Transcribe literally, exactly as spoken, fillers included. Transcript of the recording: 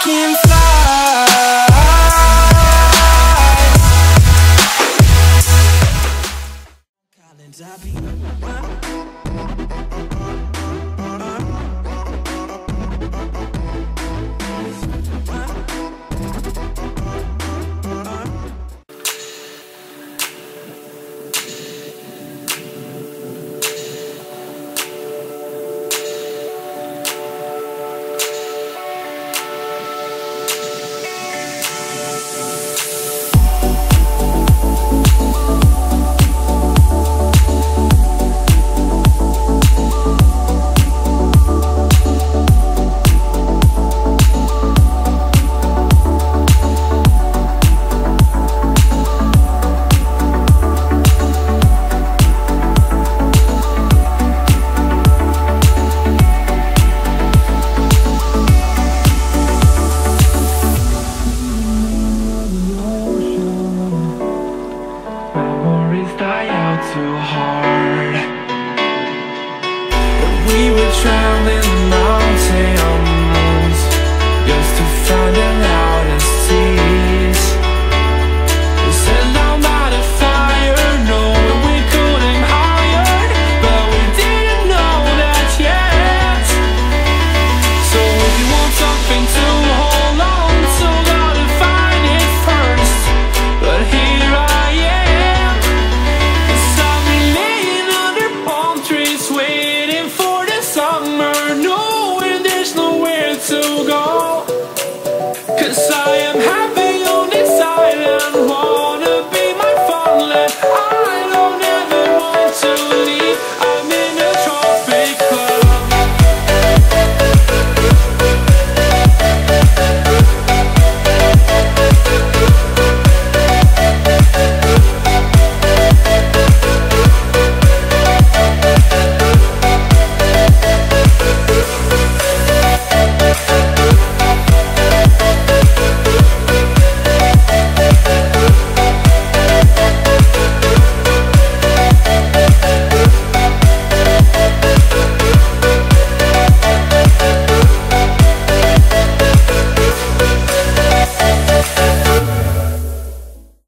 can fly. Collins, I be too hard. We were traveling the mountains just to find an outest tease. We set down by the fire, knowing we could aim higher, but we didn't know that yet. So if you want something to hold on to, gotta find it first. But here I am, 'cause I've been laying under palm trees waiting.